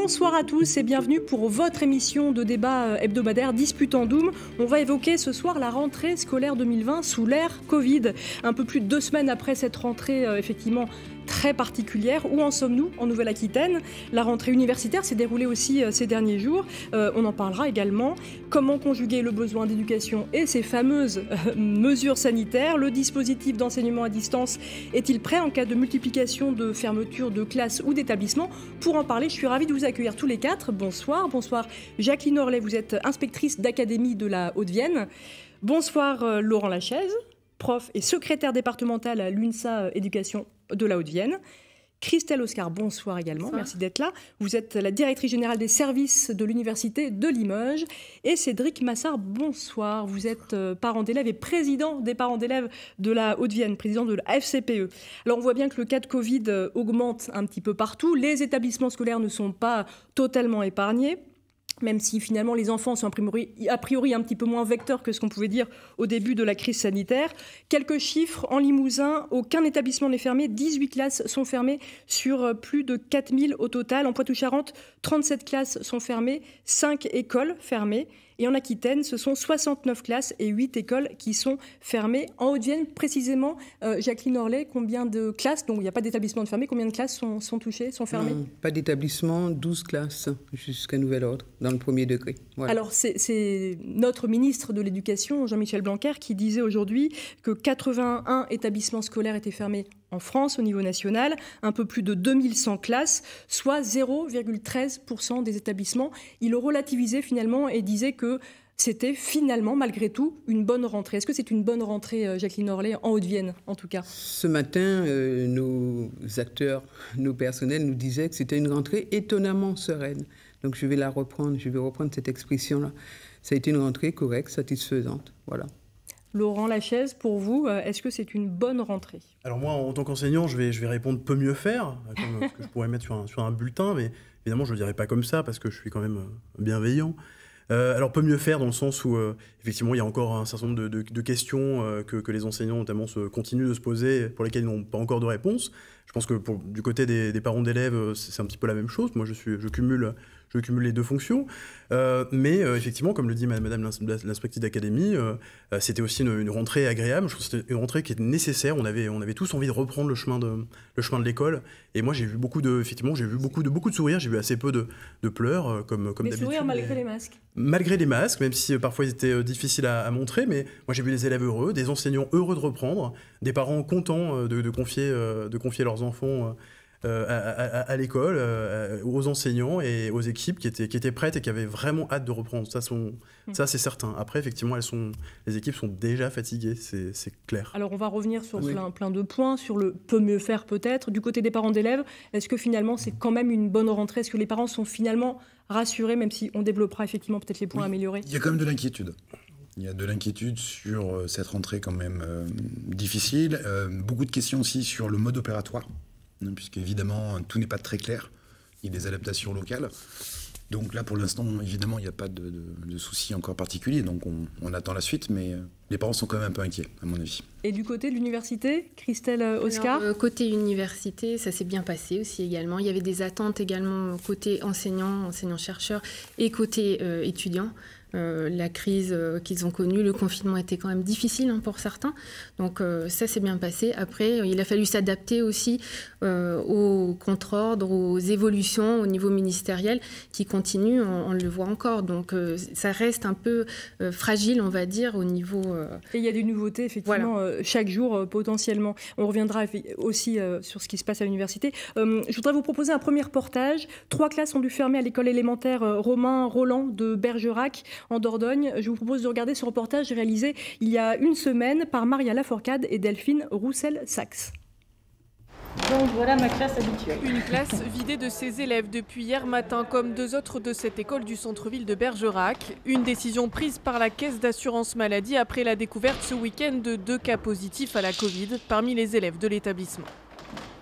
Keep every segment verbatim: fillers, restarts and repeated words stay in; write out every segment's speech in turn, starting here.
Bonsoir à tous et bienvenue pour votre émission de débat hebdomadaire Disputandoum. On va évoquer ce soir la rentrée scolaire deux mille vingt sous l'ère Covid. Un peu plus de deux semaines après cette rentrée euh, effectivement très particulière. Où en sommes-nous en Nouvelle-Aquitaine? La rentrée universitaire s'est déroulée aussi euh, ces derniers jours. Euh, on en parlera également. Comment conjuguer le besoin d'éducation et ces fameuses euh, mesures sanitaires? Le dispositif d'enseignement à distance est-il prêt en cas de multiplication de fermetures de classes ou d'établissements? Pour en parler, je suis ravie de vous accueillir tous les quatre. Bonsoir. Bonsoir Jacqueline Orlet, vous êtes inspectrice d'académie de la Haute-Vienne. Bonsoir euh, Laurent Lachaise, prof et secrétaire départemental à l'UNSA Éducation de la Haute-Vienne. Christelle Oscar, bonsoir également, bonsoir. Merci d'être là. Vous êtes la directrice générale des services de l'Université de Limoges. Et Cédric Massard, bonsoir. Vous êtes parent d'élèves et président des parents d'élèves de la Haute-Vienne, président de la F C P E. Alors on voit bien que le cas de Covid augmente un petit peu partout. Les établissements scolaires ne sont pas totalement épargnés, même si finalement les enfants sont a priori, a priori un petit peu moins vecteurs que ce qu'on pouvait dire au début de la crise sanitaire. Quelques chiffres, en Limousin, aucun établissement n'est fermé, dix-huit classes sont fermées sur plus de quatre mille au total. En Poitou-Charentes, trente-sept classes sont fermées, cinq écoles fermées. Et en Aquitaine, ce sont soixante-neuf classes et huit écoles qui sont fermées. En Haute-Vienne, précisément, euh, Jacqueline Orlet, combien de classes, donc il n'y a pas d'établissement de fermé, combien de classes sont, sont touchées, sont fermées? Non, pas d'établissement, douze classes jusqu'à nouvel ordre, dans le premier degré. Voilà. Alors, c'est, c'est notre ministre de l'Éducation, Jean-Michel Blanquer, qui disait aujourd'hui que quatre-vingt-un établissements scolaires étaient fermés en France, au niveau national, un peu plus de deux mille cent classes, soit zéro virgule treize pour cent des établissements. Il le relativisait finalement et disait que c'était finalement, malgré tout, une bonne rentrée. Est-ce que c'est une bonne rentrée, Jacqueline Orlet, en Haute-Vienne, en tout cas? Ce matin, euh, nos acteurs, nos personnels nous disaient que c'était une rentrée étonnamment sereine. Donc je vais la reprendre, je vais reprendre cette expression-là. Ça a été une rentrée correcte, satisfaisante, voilà. Laurent Lachaise, pour vous, est-ce que c'est une bonne rentrée? Alors moi, en tant qu'enseignant, je vais, je vais répondre peut mieux faire, comme ce que je pourrais mettre sur un, sur un bulletin, mais évidemment, je ne le dirai pas comme ça, parce que je suis quand même bienveillant. Euh, alors, peut mieux faire dans le sens où, euh, effectivement, il y a encore un certain nombre de, de, de questions euh, que, que les enseignants, notamment, se, continuent de se poser, pour lesquelles ils n'ont pas encore de réponse. Je pense que pour, du côté des, des parents d'élèves, c'est un petit peu la même chose. Moi, je, suis, je, cumule, je cumule les deux fonctions. Euh, mais euh, effectivement, comme le dit madame l'inspectrice d'académie, euh, c'était aussi une, une rentrée agréable. Je trouve que c'était une rentrée qui était nécessaire. On avait, on avait tous envie de reprendre le chemin de, le chemin de l'école. Et moi, j'ai vu beaucoup de, effectivement, j'ai vu beaucoup de, beaucoup de sourires. J'ai vu assez peu de, de pleurs, comme, comme d'habitude. Mais sourires malgré les masques. Malgré les masques, même si euh, parfois ils étaient euh, difficiles à, à montrer. Mais moi, j'ai vu des élèves heureux, des enseignants heureux de reprendre, des parents contents euh, de, de, confier, euh, de confier leurs enfants euh, à, à, à l'école, euh, aux enseignants et aux équipes qui étaient, qui étaient prêtes et qui avaient vraiment hâte de reprendre. Ça, sont, mmh. ça c'est certain. Après, effectivement, elles sont, les équipes sont déjà fatiguées, c'est, c'est clair. Alors, on va revenir sur oui. plein, plein de points, sur le peut mieux faire peut-être. Du côté des parents d'élèves, est-ce que finalement, c'est quand même une bonne rentrée? Est-ce que les parents sont finalement rassurés, même si on développera effectivement peut-être les points oui. améliorés? Il y a quand même de l'inquiétude. Il y a de l'inquiétude sur euh, cette rentrée quand même euh, difficile. Euh, beaucoup de questions aussi sur le mode opératoire, hein, puisque évidemment tout n'est pas très clair. Il y a des adaptations locales. Donc là, pour l'instant, évidemment, il n'y a pas de, de, de soucis encore particuliers. Donc on, on attend la suite, mais euh, les parents sont quand même un peu inquiets, à mon avis. Et du côté de l'université, Christelle Oscar? Alors, euh, côté université, ça s'est bien passé aussi également. Il y avait des attentes également côté enseignants, enseignants-chercheurs et côté euh, étudiants. Euh, la crise euh, qu'ils ont connue, le confinement était quand même difficile hein, pour certains. Donc euh, ça s'est bien passé. Après, il a fallu s'adapter aussi euh, aux contre-ordres, aux évolutions au niveau ministériel qui continuent, on, on le voit encore. Donc euh, ça reste un peu euh, fragile, on va dire, au niveau... Euh... Et il y a des nouveautés, effectivement, voilà. euh, chaque jour, euh, potentiellement. On reviendra aussi euh, sur ce qui se passe à l'université. Euh, je voudrais vous proposer un premier reportage. Trois classes ont dû fermer à l'école élémentaire euh, Romain Roland de Bergerac, en Dordogne. Je vous propose de regarder ce reportage réalisé il y a une semaine par Maria Laforcade et Delphine Roussel-Saxe. Donc voilà ma classe habituelle. Une classe vidée de ses élèves depuis hier matin, comme deux autres de cette école du centre-ville de Bergerac. Une décision prise par la caisse d'assurance maladie après la découverte ce week-end de deux cas positifs à la Covid parmi les élèves de l'établissement.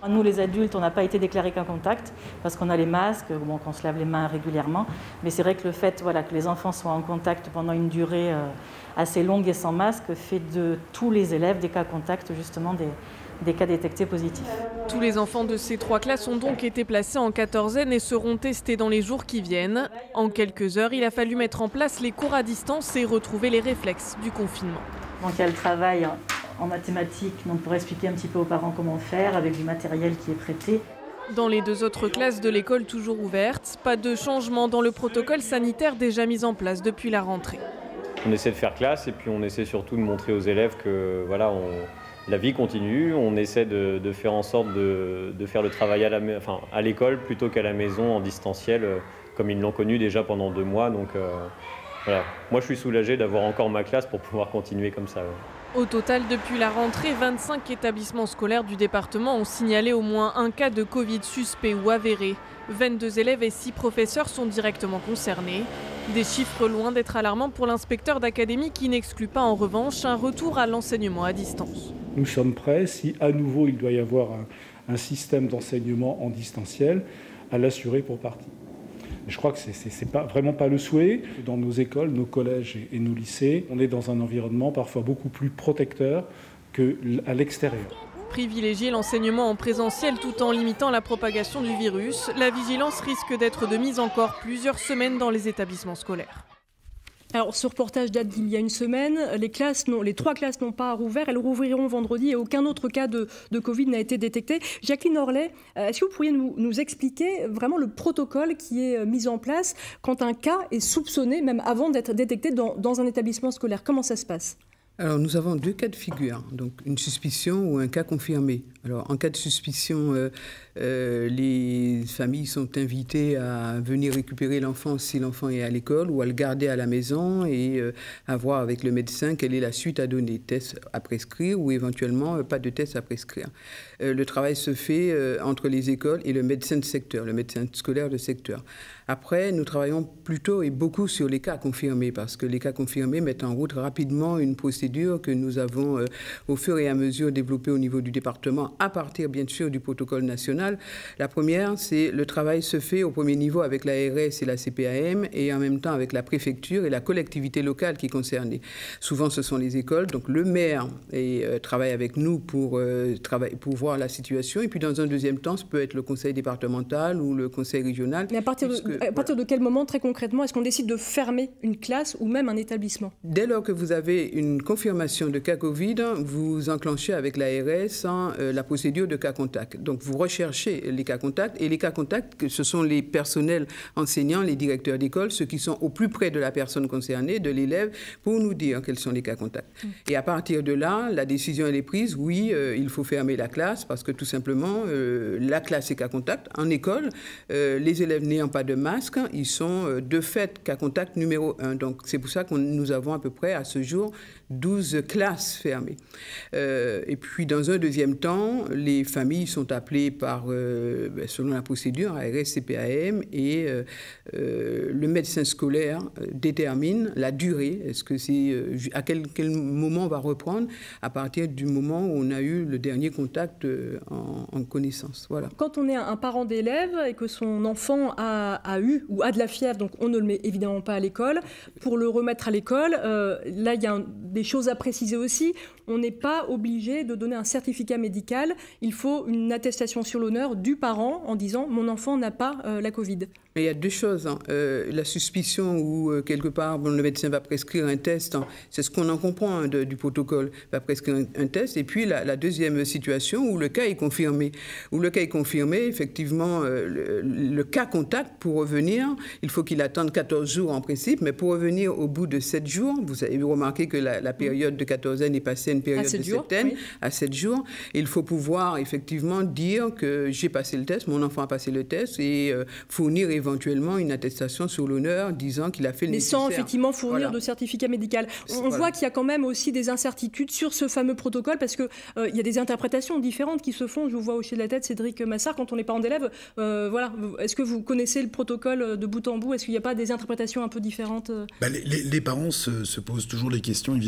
Nous, les adultes, on n'a pas été déclarés cas contact parce qu'on a les masques, bon, qu'on se lave les mains régulièrement. Mais c'est vrai que le fait voilà, que les enfants soient en contact pendant une durée euh, assez longue et sans masque fait de tous les élèves des cas contacts, justement des, des cas détectés positifs. Tous les enfants de ces trois classes ont donc été placés en quatorzaine et seront testés dans les jours qui viennent. En quelques heures, il a fallu mettre en place les cours à distance et retrouver les réflexes du confinement. Donc il y a le travail en mathématiques, donc pour expliquer un petit peu aux parents comment faire avec du matériel qui est prêté. Dans les deux autres classes de l'école toujours ouvertes, pas de changement dans le protocole sanitaire déjà mis en place depuis la rentrée. On essaie de faire classe et puis on essaie surtout de montrer aux élèves que voilà, on, la vie continue. On essaie de, de faire en sorte de, de faire le travail à, la, enfin, à l'école plutôt qu'à la maison en distanciel, comme ils l'ont connu déjà pendant deux mois. Donc euh, voilà. Moi je suis soulagé d'avoir encore ma classe pour pouvoir continuer comme ça. Ouais. Au total, depuis la rentrée, vingt-cinq établissements scolaires du département ont signalé au moins un cas de Covid suspect ou avéré. vingt-deux élèves et six professeurs sont directement concernés. Des chiffres loin d'être alarmants pour l'inspecteur d'académie qui n'exclut pas en revanche un retour à l'enseignement à distance. Nous sommes prêts, si à nouveau il doit y avoir un, un système d'enseignement en distanciel, à l'assurer pour partie. Je crois que ce n'est pas, vraiment pas le souhait. Dans nos écoles, nos collèges et, et nos lycées, on est dans un environnement parfois beaucoup plus protecteur qu'à l'extérieur. Privilégier l'enseignement en présentiel tout en limitant la propagation du virus, la vigilance risque d'être de mise encore plusieurs semaines dans les établissements scolaires. Alors, ce reportage date d'il y a une semaine. Les, classes les trois classes n'ont pas rouvert. Elles rouvriront vendredi et aucun autre cas de, de Covid n'a été détecté. Jacqueline Orlet, est-ce que vous pourriez nous, nous expliquer vraiment le protocole qui est mis en place quand un cas est soupçonné, même avant d'être détecté dans, dans un établissement scolaire? Comment ça se passe? Alors, nous avons deux cas de figure, donc une suspicion ou un cas confirmé. Alors, en cas de suspicion, euh, euh, les familles sont invitées à venir récupérer l'enfant si l'enfant est à l'école ou à le garder à la maison et euh, à voir avec le médecin quelle est la suite à donner, test à prescrire ou éventuellement euh, pas de test à prescrire. Euh, le travail se fait euh, entre les écoles et le médecin de secteur, le médecin scolaire de secteur. Après, nous travaillons plutôt et beaucoup sur les cas confirmés parce que les cas confirmés mettent en route rapidement une procédure que nous avons euh, au fur et à mesure développée au niveau du département à partir bien sûr du protocole national. La première, c'est le travail se fait au premier niveau avec l'A R S et la C P A M et en même temps avec la préfecture et la collectivité locale qui est concernée. Souvent, ce sont les écoles, donc le maire et, euh, travaille avec nous pour, euh, travailler, pour voir la situation et puis dans un deuxième temps, ce peut être le conseil départemental ou le conseil régional. Mais à partir, de, à partir voilà. de quel moment, très concrètement, est-ce qu'on décide de fermer une classe ou même un établissement? Dès lors que vous avez une confirmation de cas Covid, vous enclenchez avec l'A R S hein, euh, la procédure de cas contact. Donc, vous recherchez les cas contacts et les cas contacts, ce sont les personnels enseignants, les directeurs d'école, ceux qui sont au plus près de la personne concernée, de l'élève, pour nous dire quels sont les cas contacts. Mmh. Et à partir de là, la décision elle est prise, oui, euh, il faut fermer la classe parce que tout simplement, euh, la classe est cas contact. En école, euh, les élèves n'ayant pas de masque, ils sont euh, de fait cas contact numéro un. Donc, c'est pour ça que nous avons à peu près à ce jour douze classes fermées. Euh, et puis, dans un deuxième temps, les familles sont appelées par, euh, selon la procédure, A R S, C P A M, et euh, euh, le médecin scolaire détermine la durée. Est-ce que c'est euh, à quel, quel moment on va reprendre à partir du moment où on a eu le dernier contact euh, en, en connaissance. Voilà. Quand on est un parent d'élève et que son enfant a, a eu ou a de la fièvre, donc on ne le met évidemment pas à l'école. Pour le remettre à l'école, euh, là il y a un, des choses à préciser aussi. On n'est pas obligé de donner un certificat médical. Il faut une attestation sur l'honneur du parent en disant « mon enfant n'a pas euh, la Covid ». Mais il y a deux choses. Hein. Euh, la suspicion où, euh, quelque part, bon, le médecin va prescrire un test, hein. C'est ce qu'on en comprend hein, de, du protocole, va prescrire un, un test. Et puis la, la deuxième situation où le cas est confirmé. Où le cas est confirmé, effectivement, euh, le, le cas contact, pour revenir, il faut qu'il attende quatorze jours en principe, mais pour revenir au bout de sept jours, vous avez remarqué que la, la période de quatorzaine est passée à une période de septaine, oui. à sept jours. Il faut pouvoir, effectivement, dire que j'ai passé le test, mon enfant a passé le test, et euh, fournir éventuellement une attestation sur l'honneur disant qu'il a fait le Mais nécessaire. sans effectivement fournir voilà. de certificat médical. On voilà. voit qu'il y a quand même aussi des incertitudes sur ce fameux protocole parce qu'il euh, y a des interprétations différentes qui se font. Je vous vois hocher de la tête, Cédric Massard, quand on est parent d'élève. Euh, voilà. Est-ce que vous connaissez le protocole de bout en bout? Est-ce qu'il n'y a pas des interprétations un peu différentes? bah, les, les, les parents se, se posent toujours les questions, évidemment.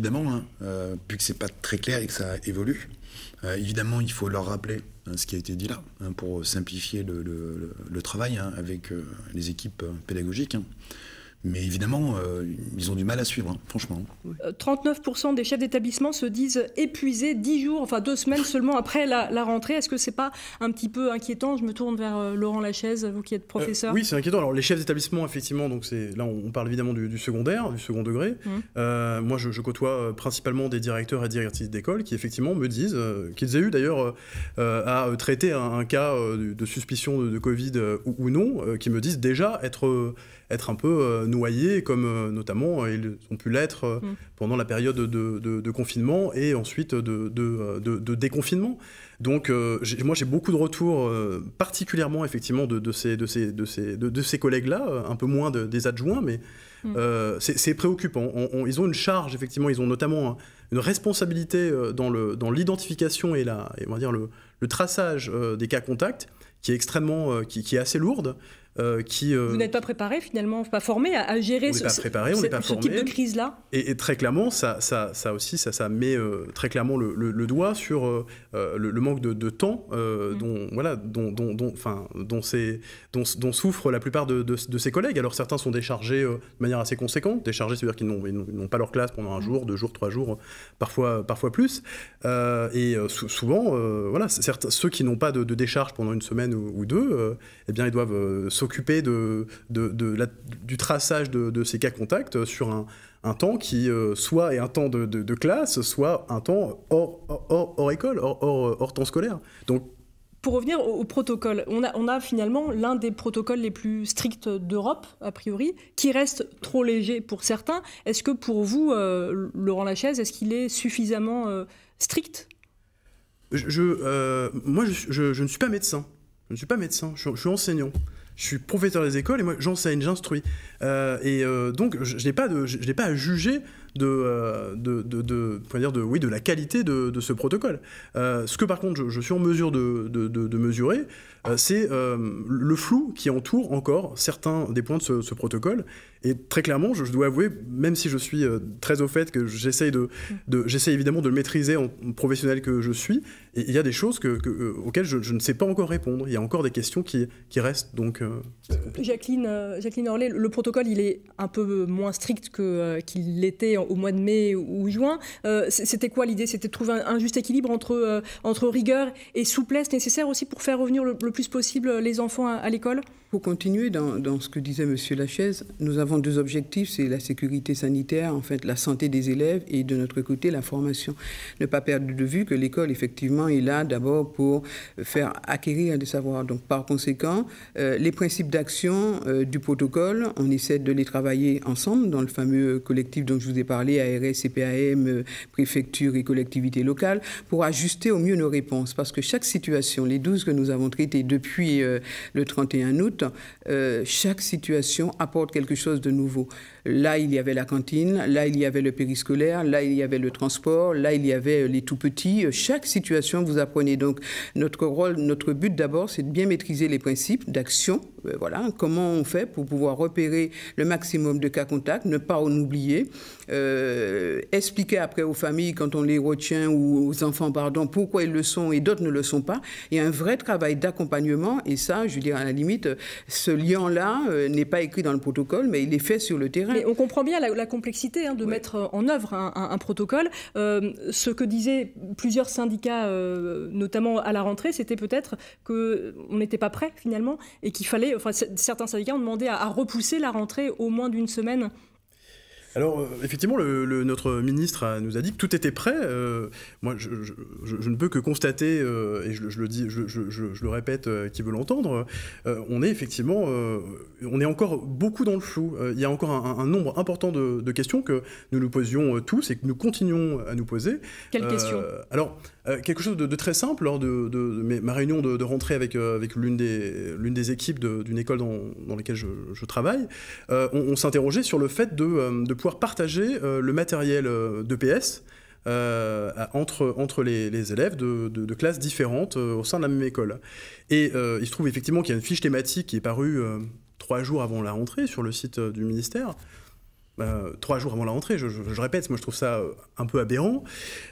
évidemment, hein, euh, vu que c'est pas très clair et que ça évolue. Euh, évidemment, il faut leur rappeler hein, ce qui a été dit là, hein, pour simplifier le, le, le travail hein, avec euh, les équipes pédagogiques. Hein. Mais évidemment, euh, ils ont du mal à suivre, hein, franchement. trente-neuf pour cent des chefs d'établissement se disent épuisés dix jours, enfin deux semaines seulement après la, la rentrée. Est-ce que c'est pas un petit peu inquiétant? Je me tourne vers euh, Laurent Lachaise, vous qui êtes professeur. Euh, oui, c'est inquiétant. Alors les chefs d'établissement, effectivement, donc c'est là on parle évidemment du, du secondaire, du second degré. Mmh. Euh, moi, je, je côtoie principalement des directeurs et directrices d'école qui effectivement me disent euh, qu'ils aient eu d'ailleurs euh, à traiter un, un cas euh, de suspicion de, de Covid euh, ou, ou non, euh, qui me disent déjà être euh, être un peu euh, noyés, comme euh, notamment euh, ils ont pu l'être euh, mmh. pendant la période de, de, de confinement et ensuite de, de, de, de déconfinement. Donc euh, j'ai, moi j'ai beaucoup de retours, euh, particulièrement effectivement de, de ces, de ces, de ces, de, de ces collègues-là, euh, un peu moins de, des adjoints, mais mmh. euh, c'est, c'est préoccupant. On, on, ils ont une charge, effectivement, ils ont notamment un, une responsabilité euh, dans, le, dans l'identification et, la, et on va dire le, le traçage euh, des cas contacts, qui est extrêmement, euh, qui, qui est assez lourde. Euh, qui, euh, Vous n'êtes pas préparé finalement, pas formé à, à gérer ce, pas préparé, on ce, pas ce type de crise-là. Et, et très clairement, ça, ça, ça aussi, ça, ça met euh, très clairement le, le, le doigt sur euh, le, le manque de, de temps euh, mmh. dont, voilà, dont, dont, dont, enfin, dont, c'est, dont, dont souffrent la plupart de, de, de ses collègues. Alors certains sont déchargés euh, de manière assez conséquente. Déchargés, c'est-à-dire qu'ils n'ont, ils n'ont pas leur classe pendant un mmh. jour, deux jours, trois jours, parfois, parfois plus. Euh, et euh, sou- souvent, euh, voilà, certes, ceux qui n'ont pas de, de décharge pendant une semaine ou, ou deux, euh, eh bien, ils doivent euh, s'occuper de De, de la, du traçage de, de ces cas contacts sur un, un temps qui euh, soit est un temps de, de, de classe, soit un temps hors, hors, hors école, hors, hors, hors temps scolaire. Donc, pour revenir au, au protocole, on a, on a finalement l'un des protocoles les plus stricts d'Europe, a priori, qui reste trop léger pour certains. Est-ce que pour vous, euh, Laurent Lachaise, est-ce qu'il est suffisamment euh, strict? je, je, euh, Moi, je, je, je ne suis pas médecin. Je ne suis pas médecin, je, je suis enseignant. Je suis professeur des écoles et moi j'enseigne, j'instruis. Euh, et euh, donc je, je n'ai pas, de, je, je n'ai pas à juger de, euh, de, de, de, dire de, oui, de la qualité de, de ce protocole. Euh, ce que par contre je, je suis en mesure de, de, de, de mesurer, euh, c'est euh, le flou qui entoure encore certains des points de ce, ce protocole. Et très clairement, je, je dois avouer, même si je suis euh, très au fait que j'essaye, de, de, j'essaye évidemment de le maîtriser en professionnel que je suis, et il y a des choses que, que, euh, auxquelles je, je ne sais pas encore répondre. Il y a encore des questions qui, qui restent. Donc, euh, Jacqueline, euh, Jacqueline Orlet, le protocole il est un peu moins strict que, euh, qu'il l'était au mois de mai ou juin. Euh, c'était quoi l'idée? C'était de trouver un, un juste équilibre entre, euh, entre rigueur et souplesse nécessaire aussi pour faire revenir le, le plus possible les enfants à, à l'école? Pour continuer dans, dans ce que disait M. Lachaise, nous avons deux objectifs, c'est la sécurité sanitaire, en fait, la santé des élèves et de notre côté, la formation. Ne pas perdre de vue que l'école, effectivement, est là d'abord pour faire acquérir des savoirs. Donc, par conséquent, euh, les principes d'action euh, du protocole, on essaie de les travailler ensemble dans le fameux collectif dont je vous ai parlé, A R S, C P A M, euh, préfecture et collectivités locales, pour ajuster au mieux nos réponses. Parce que chaque situation, les douze que nous avons traitées depuis euh, le trente et un août, Euh, chaque situation apporte quelque chose de nouveau. Là, il y avait la cantine, là, il y avait le périscolaire, là, il y avait le transport, là, il y avait les tout-petits. Chaque situation, vous apprenez. Donc, notre rôle, notre but d'abord, c'est de bien maîtriser les principes d'action. Euh, voilà, comment on fait pour pouvoir repérer le maximum de cas contacts, ne pas en oublier. Euh, expliquer après aux familles, quand on les retient, ou aux enfants, pardon, pourquoi ils le sont et d'autres ne le sont pas. Il y a un vrai travail d'accompagnement. Et ça, je veux dire, à la limite, ce lien-là euh, n'est pas écrit dans le protocole, mais il est fait sur le terrain. Mais on comprend bien la, la complexité hein, de oui. mettre en œuvre un, un, un protocole. Euh, ce que disaient plusieurs syndicats, euh, notamment à la rentrée, c'était peut-être qu'on n'était pas prêt finalement et qu'il fallait, enfin certains syndicats ont demandé à, à repousser la rentrée au moins d'une semaine. Alors, euh, effectivement, le, le, notre ministre a, nous a dit que tout était prêt. Euh, moi, je, je, je, je ne peux que constater, euh, et je, je le dis, je, je, je, je le répète, euh, qui veut l'entendre, euh, on est effectivement, euh, on est encore beaucoup dans le flou. Euh, il y a encore un, un nombre important de, de questions que nous nous posions tous et que nous continuons à nous poser. Quelles euh, questions? Alors, euh, quelque chose de, de très simple, lors de, de, de mes, ma réunion de, de rentrée avec, euh, avec l'une des, l'une des équipes de, d'une école dans, dans laquelle je, je travaille, euh, on, on s'interrogeait sur le fait de, de pouvoir partager euh, le matériel euh, d'E P S euh, entre, entre les, les élèves de, de, de classes différentes euh, au sein de la même école. Et euh, il se trouve effectivement qu'il y a une fiche thématique qui est parue euh, trois jours avant la rentrée sur le site euh, du ministère. Euh, trois jours avant la rentrée, je, je, je répète, moi je trouve ça un peu aberrant.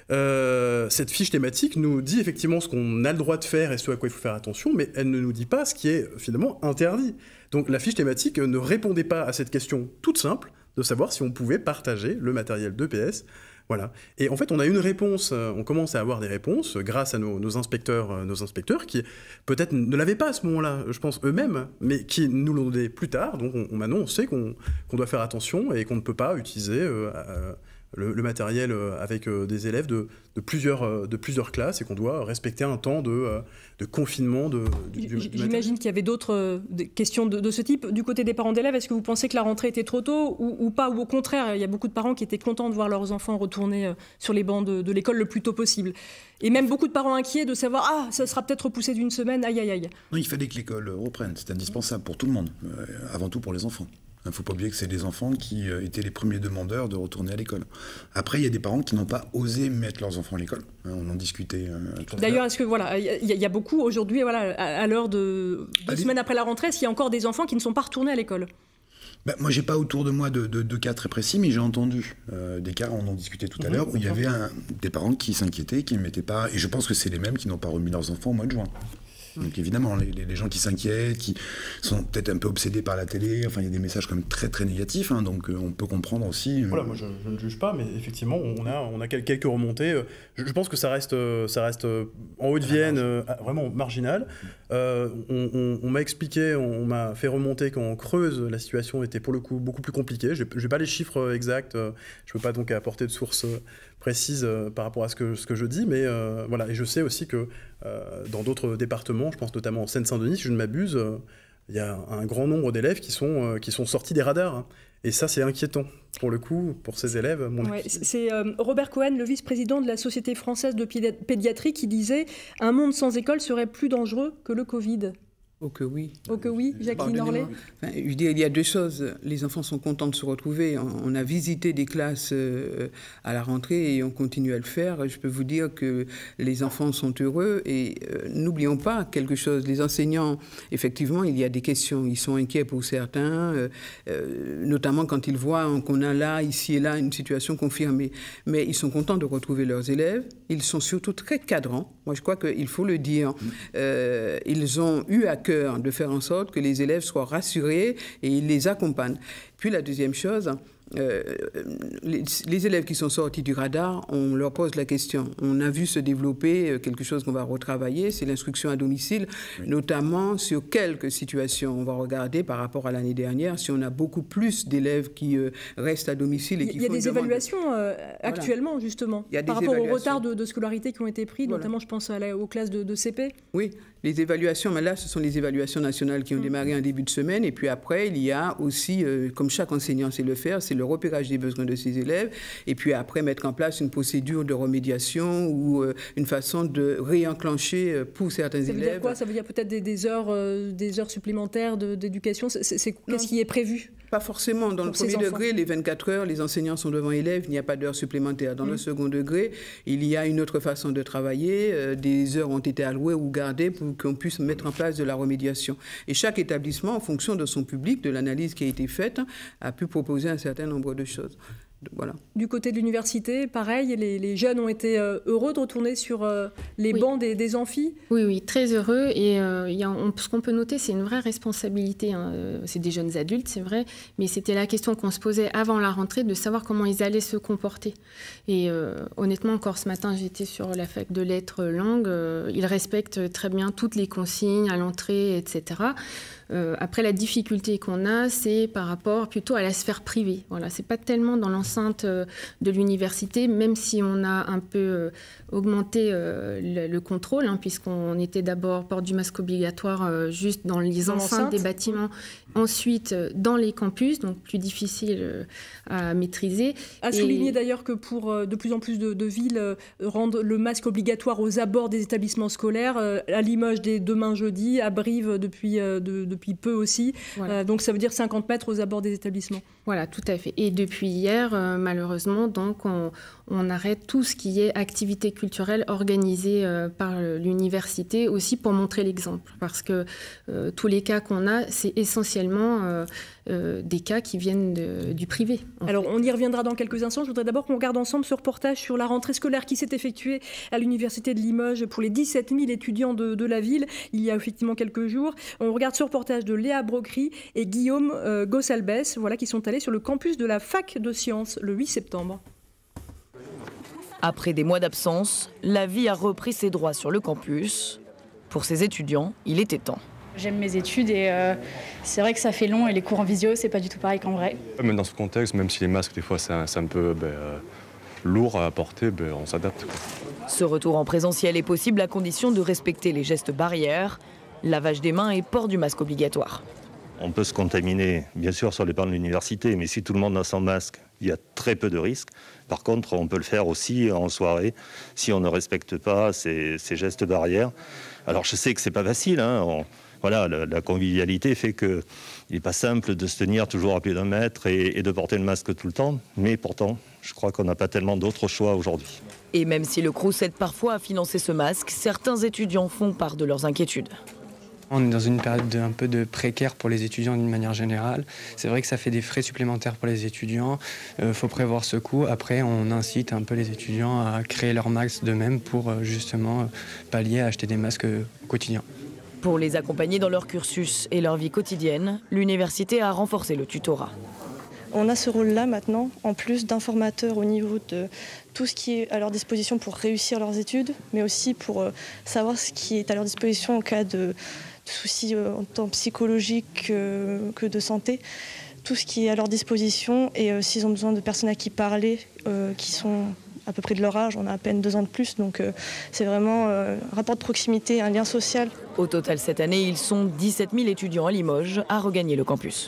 Euh, cette fiche thématique nous dit effectivement ce qu'on a le droit de faire et ce à quoi il faut faire attention, mais elle ne nous dit pas ce qui est finalement interdit. Donc la fiche thématique ne répondait pas à cette question toute simple de savoir si on pouvait partager le matériel d'E P S. Voilà. Et en fait, on a une réponse, on commence à avoir des réponses grâce à nos, nos inspecteurs, nos inspecteurs qui peut-être ne l'avaient pas à ce moment-là, je pense eux-mêmes, mais qui nous l'ont donné plus tard. Donc on, maintenant, on sait qu'on, qu'on doit faire attention et qu'on ne peut pas utiliser euh, euh, le, le matériel avec euh, des élèves de, de, plusieurs, euh, de plusieurs classes et qu'on doit respecter un temps de, euh, de confinement. De, du, du J'imagine qu'il y avait d'autres euh, questions de, de ce type. Du côté des parents d'élèves, est-ce que vous pensez que la rentrée était trop tôt ou, ou pas? Ou au contraire, il y a beaucoup de parents qui étaient contents de voir leurs enfants retourner euh, sur les bancs de, de l'école le plus tôt possible. Et même beaucoup de parents inquiets de savoir « Ah, ça sera peut-être repoussé d'une semaine, aïe, aïe, aïe ». Non, il fallait que l'école reprenne. C'est indispensable pour tout le monde, euh, avant tout pour les enfants. Il ne faut pas oublier que c'est les enfants qui euh, étaient les premiers demandeurs de retourner à l'école. Après, il y a des parents qui n'ont pas osé mettre leurs enfants à l'école. Hein, on en discutait. Euh, D'ailleurs, est-ce que voilà, il y, y a beaucoup aujourd'hui, voilà, à, à l'heure de deux Allez. semaines après la rentrée, est-ce qu'il y a encore des enfants qui ne sont pas retournés à l'école? Ben, moi, j'ai pas autour de moi de, de, de cas très précis, mais j'ai entendu euh, des cas, on en discutait tout à mmh, l'heure, où il y avait un, des parents qui s'inquiétaient, qui ne mettaient pas, et je pense que c'est les mêmes qui n'ont pas remis leurs enfants au mois de juin. Donc évidemment, les, les gens qui s'inquiètent, qui sont peut-être un peu obsédés par la télé, enfin il y a des messages quand même très très négatifs, hein, donc euh, on peut comprendre aussi. Euh... Voilà, moi je, je ne juge pas, mais effectivement on a, on a quelques remontées. Je, je pense que ça reste, ça reste en Haute-Vienne euh, vraiment marginal. Euh, on on, on m'a expliqué, on, on m'a fait remonter qu'en Creuse, la situation était pour le coup beaucoup plus compliquée. Je n'ai pas les chiffres exacts, je ne peux pas donc apporter de sources précises par rapport à ce que, ce que je dis, mais euh, voilà, et je sais aussi que euh, dans d'autres départements, je pense notamment en Seine-Saint-Denis, si je ne m'abuse, euh, il y a un grand nombre d'élèves qui sont, euh, qui sont sortis des radars. Hein. Et ça, c'est inquiétant, pour le coup, pour ces élèves. Mon ouais, c'est euh, Robert Cohen, le vice-président de la Société française de pédiatrie, qui disait « Un monde sans école serait plus dangereux que le Covid ». Oh que oui. Oh que oui, Jacqueline Orlet. Enfin, je veux dire, il y a deux choses. Les enfants sont contents de se retrouver. On, on a visité des classes euh, à la rentrée et on continue à le faire. Je peux vous dire que les enfants sont heureux et euh, n'oublions pas quelque chose. Les enseignants, effectivement, il y a des questions. Ils sont inquiets pour certains, euh, euh, notamment quand ils voient qu'on a là, ici et là, une situation confirmée. Mais ils sont contents de retrouver leurs élèves. Ils sont surtout très cadrants. Moi, je crois qu'il faut le dire. Euh, ils ont eu à cœur de faire en sorte que les élèves soient rassurés et ils les accompagnent. Puis la deuxième chose, euh, les, les élèves qui sont sortis du radar, on leur pose la question. On a vu se développer quelque chose qu'on va retravailler, c'est l'instruction à domicile, oui. Notamment sur quelques situations. On va regarder par rapport à l'année dernière si on a beaucoup plus d'élèves qui euh, restent à domicile et qui font Il y a des évaluations euh, actuellement, voilà. Justement, il y a des par rapport au évaluations. retard de, de scolarité qui ont été pris, voilà. Notamment je pense à la, aux classes de, de C P. Oui, les évaluations, mais là ce sont les évaluations nationales qui ont mmh. démarré en début de semaine et puis après il y a aussi, euh, comme chaque enseignant sait le faire, c'est le repérage des besoins de ses élèves et puis après mettre en place une procédure de remédiation ou euh, une façon de réenclencher euh, pour certains élèves. Ça veut dire quoi? Ça veut dire peut-être des, des, heures, euh, des heures supplémentaires de, d'éducation. C'est, c'est, qu'est-ce qui est prévu? Pas forcément. Dans le premier degré, les vingt-quatre heures, les enseignants sont devant élèves, il n'y a pas d'heures supplémentaires. Dans mmh. le second degré, il y a une autre façon de travailler. Euh, des heures ont été allouées ou gardées pour qu'on puisse mettre en place de la remédiation. Et chaque établissement, en fonction de son public, de l'analyse qui a été faite, a pu proposer un certain nombre de choses. Voilà. Du côté de l'université, pareil, les, les jeunes ont été euh, heureux de retourner sur euh, les oui. bancs des, des amphis. Oui, oui, très heureux. Et euh, y a, on, ce qu'on peut noter, c'est une vraie responsabilité. Hein. C'est des jeunes adultes, c'est vrai, mais c'était la question qu'on se posait avant la rentrée, de savoir comment ils allaient se comporter. Et euh, honnêtement, encore ce matin, j'étais sur la fac de lettres langues. Euh, ils respectent très bien toutes les consignes à l'entrée, et cetera. Euh, après, la difficulté qu'on a, c'est par rapport plutôt à la sphère privée. Voilà, c'est pas tellement dans l'enceinte euh, de l'université, même si on a un peu euh, augmenté euh, le, le contrôle, hein, puisqu'on était d'abord port du masque obligatoire euh, juste dans les dans enceintes des bâtiments, ensuite euh, dans les campus, donc plus difficile euh, à maîtriser. À Et... souligner d'ailleurs que pour euh, de plus en plus de, de villes euh, rendent le masque obligatoire aux abords des établissements scolaires, euh, à Limoges dès demain jeudi, à Brive depuis euh, de, depuis peu aussi. Voilà. Euh, donc ça veut dire cinquante mètres aux abords des établissements. Voilà, tout à fait. Et depuis hier, euh, malheureusement, donc on, on arrête tout ce qui est activité culturelle organisée euh, par l'université, aussi pour montrer l'exemple. Parce que euh, tous les cas qu'on a, c'est essentiellement euh, euh, des cas qui viennent de, du privé. Alors, on y reviendra dans quelques instants. Je voudrais d'abord qu'on regarde ensemble ce reportage sur la rentrée scolaire qui s'est effectuée à l'université de Limoges pour les dix-sept mille étudiants de, de la ville, il y a effectivement quelques jours. On regarde ce reportage de Léa Brocry et Guillaume euh, Gossalbès, voilà, qui sont allés sur le campus de la fac de sciences le huit septembre. Après des mois d'absence, la vie a repris ses droits sur le campus. Pour ces étudiants, il était temps. J'aime mes études et euh, c'est vrai que ça fait long et les cours en visio, c'est pas du tout pareil qu'en vrai. Même dans ce contexte, même si les masques, des fois, c'est un, un peu ben, euh, lourd à porter, ben, on s'adapte. Ce retour en présentiel est possible à condition de respecter les gestes barrières, lavage des mains et port du masque obligatoire. On peut se contaminer, bien sûr, sur les bancs de l'université, mais si tout le monde a son masque, il y a très peu de risques. Par contre, on peut le faire aussi en soirée, si on ne respecte pas ces, ces gestes barrières. Alors, je sais que c'est pas facile, hein. On, voilà, la, la convivialité fait qu'il n'est pas simple de se tenir toujours à plus d'un mètre et, et de porter le masque tout le temps, mais pourtant, je crois qu'on n'a pas tellement d'autres choix aujourd'hui. Et même si le Crous aide parfois à financer ce masque, certains étudiants font part de leurs inquiétudes. On est dans une période de, un peu de précaire pour les étudiants d'une manière générale. C'est vrai que ça fait des frais supplémentaires pour les étudiants. Il euh, faut prévoir ce coût. Après, on incite un peu les étudiants à créer leur masque d'eux-mêmes pour euh, justement pallier à acheter des masques euh, au quotidien. Pour les accompagner dans leur cursus et leur vie quotidienne, l'université a renforcé le tutorat. On a ce rôle-là maintenant, en plus d'informateurs au niveau de tout ce qui est à leur disposition pour réussir leurs études, mais aussi pour euh, savoir ce qui est à leur disposition en cas de soucis euh, en tant psychologiques euh, que de santé, tout ce qui est à leur disposition et euh, s'ils ont besoin de personnes à qui parler, euh, qui sont à peu près de leur âge, on a à peine deux ans de plus, donc euh, c'est vraiment euh, un rapport de proximité, un lien social. Au total cette année, ils sont dix-sept mille étudiants à Limoges à regagner le campus.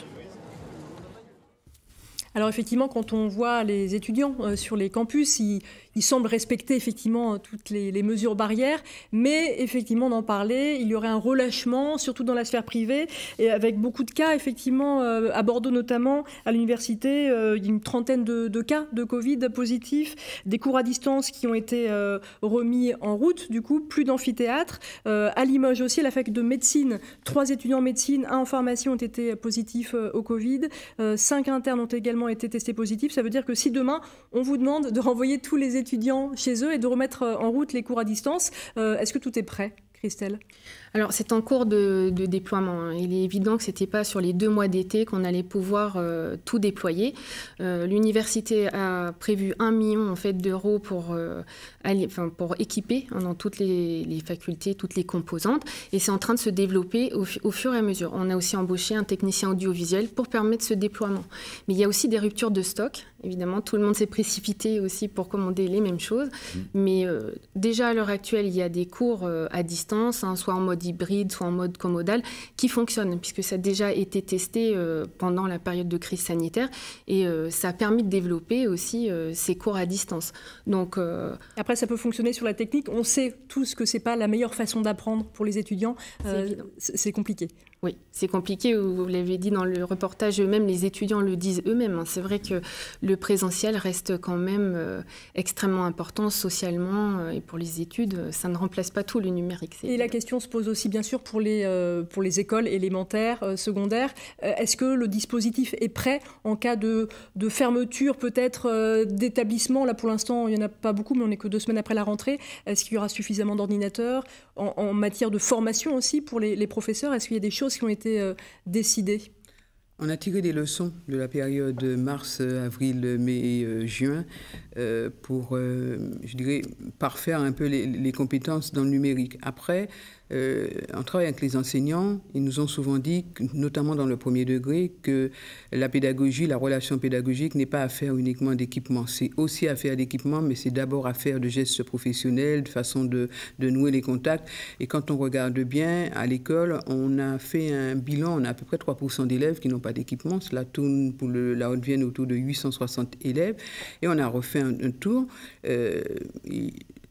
Alors effectivement, quand on voit les étudiants euh, sur les campus, ils, ils semblent respecter effectivement toutes les, les mesures barrières, mais effectivement d'en parler, il y aurait un relâchement, surtout dans la sphère privée, et avec beaucoup de cas effectivement euh, à Bordeaux notamment, à l'université, euh, il y a une trentaine de, de cas de Covid positifs, des cours à distance qui ont été euh, remis en route, du coup, plus d'amphithéâtres. Euh, à Limoges aussi, à la fac de médecine, trois étudiants en médecine, un en pharmacie ont été positifs euh, au Covid, euh, cinq internes ont également été testés positifs. Ça veut dire que si demain on vous demande de renvoyer tous les étudiants chez eux et de remettre en route les cours à distance, euh, est-ce que tout est prêt, Christelle ? Alors, c'est en cours de, de déploiement. Il est évident que ce n'était pas sur les deux mois d'été qu'on allait pouvoir euh, tout déployer. Euh, l'université a prévu un million en fait, d'euros pour, euh, aller, enfin, pour équiper hein, dans toutes les, les facultés, toutes les composantes. Et c'est en train de se développer au, au fur et à mesure. On a aussi embauché un technicien audiovisuel pour permettre ce déploiement. Mais il y a aussi des ruptures de stock. Évidemment, tout le monde s'est précipité aussi pour commander les mêmes choses. Mmh. Mais euh, déjà, à l'heure actuelle, il y a des cours euh, à distance, hein, soit en mode hybride, soit en mode comodal, qui fonctionnent, puisque ça a déjà été testé euh, pendant la période de crise sanitaire, et euh, ça a permis de développer aussi euh, ces cours à distance. Donc, euh... Après, ça peut fonctionner sur la technique. On sait tous que ce n'est pas la meilleure façon d'apprendre pour les étudiants. Euh, c'est compliqué. Oui, c'est compliqué, vous l'avez dit dans le reportage, eux-mêmes, les étudiants le disent eux-mêmes. C'est vrai que le présentiel reste quand même euh, extrêmement important socialement euh, et pour les études, ça ne remplace pas tout le numérique. Et la question se pose aussi bien sûr pour les, euh, pour les écoles élémentaires, euh, secondaires. Euh, Est-ce que le dispositif est prêt en cas de, de fermeture peut-être euh, d'établissements? Là pour l'instant, il n'y en a pas beaucoup, mais on n'est que deux semaines après la rentrée. Est-ce qu'il y aura suffisamment d'ordinateurs en, en matière de formation aussi pour les, les professeurs? Est-ce qu'il y a des choses qui ont été euh, décidées? On a tiré des leçons de la période mars, avril, mai, euh, juin euh, pour, euh, je dirais, parfaire un peu les, les compétences dans le numérique. Après, euh, on travaille avec les enseignants. Ils nous ont souvent dit, notamment dans le premier degré, que la pédagogie, la relation pédagogique n'est pas affaire uniquement d'équipement. C'est aussi affaire d'équipement, mais c'est d'abord affaire de gestes professionnels, de façon de, de nouer les contacts. Et quand on regarde bien, à l'école, on a fait un bilan, on a à peu près trois pour cent d'élèves qui n'ont pas d'équipement. Cela tourne pour le, la Haute-Vienne autour de huit cent soixante élèves. Et on a refait un, un tour. Euh,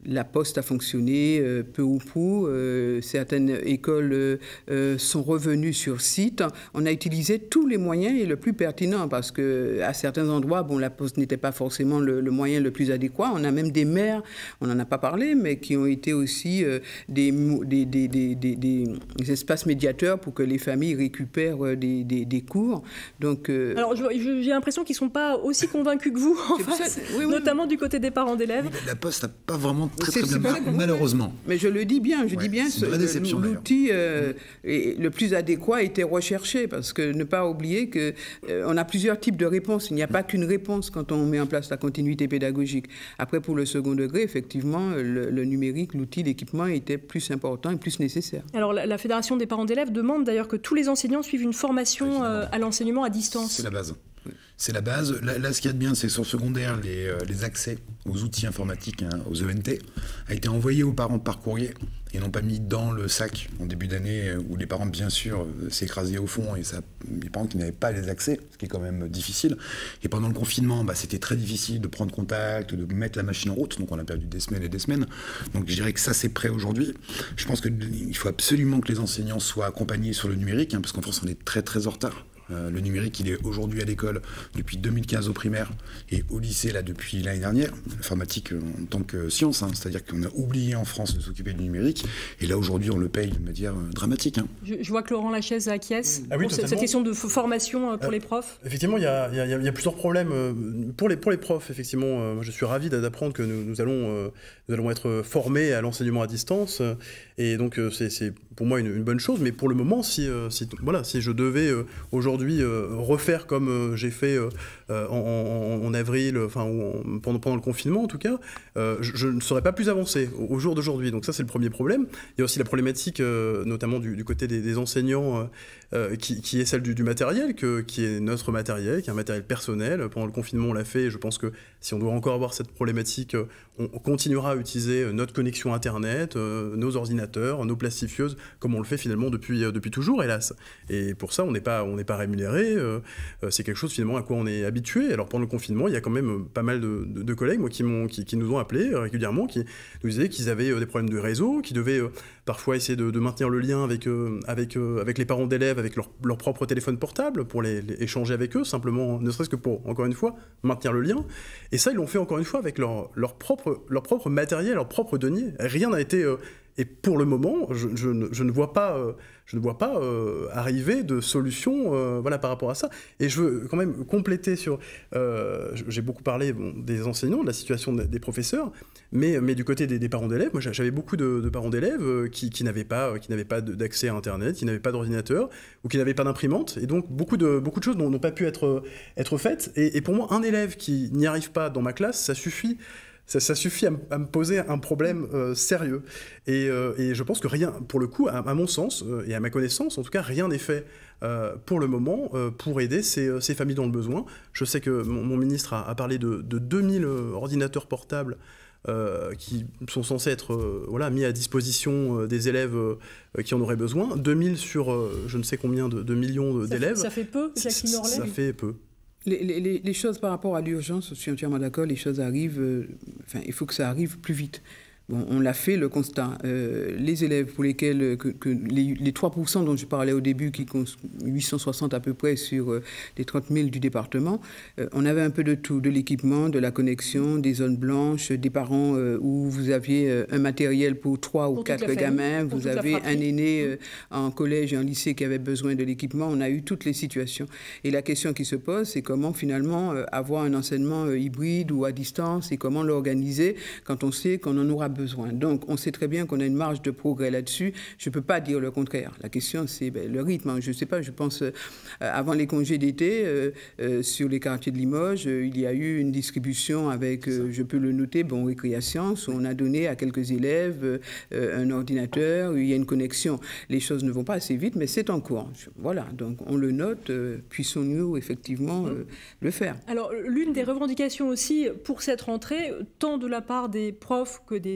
la poste a fonctionné euh, peu ou prou. Euh, certaines écoles euh, euh, sont revenues sur site. On a utilisé tous les moyens et le plus pertinent parce qu'à certains endroits, bon, la poste n'était pas forcément le, le moyen le plus adéquat. On a même des maires, on n'en a pas parlé, mais qui ont été aussi euh, des, des, des, des, des, des espaces médiateurs pour que les familles récupèrent des, des, des cours. Donc, euh... Alors, j'ai l'impression qu'ils ne sont pas aussi convaincus que vous, en face, oui, oui, notamment oui. du côté des parents d'élèves. La Poste n'a pas vraiment très, très bien marché, malheureusement. Mais je le dis bien, je ouais, dis bien, l'outil euh, le plus adéquat était recherché, parce que ne pas oublier qu'on euh, a plusieurs types de réponses. Il n'y a pas qu'une réponse quand on met en place la continuité pédagogique. Après, pour le second degré, effectivement, le, le numérique, l'outil, l'équipement était plus important et plus nécessaire. Alors, la, la Fédération des parents d'élèves demande d'ailleurs que tous les enseignants suivent une formation euh, à l'enseignement à distance. C'est la base. C'est la base. Là, là, ce qu'il y a de bien, c'est sur le secondaire, les, euh, les accès aux outils informatiques, hein, aux E N T, a été envoyé aux parents par courrier et non pas mis dans le sac en début d'année où les parents, bien sûr, euh, s'écrasaient au fond et ça, les parents qui n'avaient pas les accès, ce qui est quand même difficile. Et pendant le confinement, bah, c'était très difficile de prendre contact, de mettre la machine en route, donc on a perdu des semaines et des semaines. Donc je dirais que ça, c'est prêt aujourd'hui. Je pense qu'il faut absolument que les enseignants soient accompagnés sur le numérique, hein, parce qu'en France, on est très très en retard. Euh, le numérique, il est aujourd'hui à l'école depuis deux mille quinze au primaire et au lycée là depuis l'année dernière. L'informatique euh, en tant que science, hein, c'est-à-dire qu'on a oublié en France de s'occuper du numérique et là aujourd'hui on le paye de manière euh, dramatique. Hein. Je, je vois que Laurent Lachaise acquiesce ah oui, pour cette, cette question de formation euh, pour euh, les profs. Effectivement, il y a, y, a, y a plusieurs problèmes pour les, pour les profs. Effectivement, euh, moi je suis ravi d'apprendre que nous, nous, allons, euh, nous allons être formés à l'enseignement à distance et donc euh, c'est pour moi une, une bonne chose. Mais pour le moment, si, euh, si, voilà, si je devais euh, aujourd'hui aujourd'hui euh, refaire comme euh, j'ai fait euh, en, en, en avril, enfin en, pendant, pendant le confinement en tout cas, euh, je, je ne serais pas plus avancé au, au jour d'aujourd'hui. Donc ça c'est le premier problème. Il y a aussi la problématique euh, notamment du, du côté des, des enseignants euh, qui, qui est celle du, du matériel, que, qui est notre matériel, qui est un matériel personnel. Pendant le confinement on l'a fait et je pense que si on doit encore avoir cette problématique, on, on continuera à utiliser notre connexion internet, euh, nos ordinateurs, nos plastifieuses, comme on le fait finalement depuis, euh, depuis toujours hélas. Et pour ça on n'est pas, on n'est pas rémunéré, euh, c'est quelque chose finalement à quoi on est habitué. Alors pendant le confinement, il y a quand même pas mal de, de, de collègues moi, qui, m'ont, qui, qui nous ont appelés régulièrement, qui nous disaient qu'ils avaient des problèmes de réseau, qui devaient euh, parfois essayer de, de maintenir le lien avec, euh, avec, euh, avec les parents d'élèves, avec leur, leur propre téléphone portable, pour les, les échanger avec eux, simplement, ne serait-ce que pour, encore une fois, maintenir le lien. Et ça, ils l'ont fait encore une fois avec leur, leur, propre, leur propre matériel, leur propre denier. Rien n'a été... Euh, Et pour le moment, je, je, je ne vois pas, euh, je ne vois pas euh, arriver de solution euh, voilà, par rapport à ça. Et je veux quand même compléter sur... Euh, j'ai beaucoup parlé bon, des enseignants, de la situation des professeurs, mais, mais du côté des, des parents d'élèves, moi j'avais beaucoup de, de parents d'élèves qui, qui n'avaient pas, qui n'avaient pas d'accès à Internet, qui n'avaient pas d'ordinateur, ou qui n'avaient pas d'imprimante. Et donc beaucoup de, beaucoup de choses n'ont pas pu être, être faites. Et, et pour moi, un élève qui n'y arrive pas dans ma classe, ça suffit... Ça, ça suffit à, m- à me poser un problème euh, sérieux. Et, euh, et je pense que rien, pour le coup, à, à mon sens, euh, et à ma connaissance, en tout cas, rien n'est fait euh, pour le moment euh, pour aider ces, ces familles dans le besoin. Je sais que mon, mon ministre a, a parlé de, de deux mille ordinateurs portables euh, qui sont censés être euh, voilà, mis à disposition euh, des élèves euh, qui en auraient besoin. deux mille sur euh, je ne sais combien de, de millions d'élèves. Ça fait, ça fait peu, Jacqueline Orlet. Ça fait peu. Les, les, les choses par rapport à l'urgence, je suis entièrement d'accord, les choses arrivent, euh, enfin, il faut que ça arrive plus vite. Bon, on l'a fait, le constat. Euh, les élèves pour lesquels que, que les, les trois pour cent dont je parlais au début, qui comptent huit cent soixante à peu près sur euh, les trente mille du département, euh, on avait un peu de tout, de l'équipement, de la connexion, des zones blanches, des parents euh, où vous aviez euh, un matériel pour trois ou quatre gamins, vous avez un aîné euh, en collège et en lycée qui avait besoin de l'équipement. On a eu toutes les situations. Et la question qui se pose, c'est comment finalement euh, avoir un enseignement euh, hybride ou à distance et comment l'organiser quand on sait qu'on en aura besoin. Donc, on sait très bien qu'on a une marge de progrès là-dessus. Je ne peux pas dire le contraire. La question, c'est ben, le rythme. Je ne sais pas, je pense, euh, avant les congés d'été, euh, euh, sur les quartiers de Limoges, euh, il y a eu une distribution avec, euh, je peux le noter, Bon Récréation, où on a donné à quelques élèves euh, un ordinateur, où il y a une connexion. Les choses ne vont pas assez vite, mais c'est en cours. Je, voilà, donc on le note. Euh, puissons-nous effectivement euh, le faire. Alors, l'une des revendications aussi pour cette rentrée, tant de la part des profs que des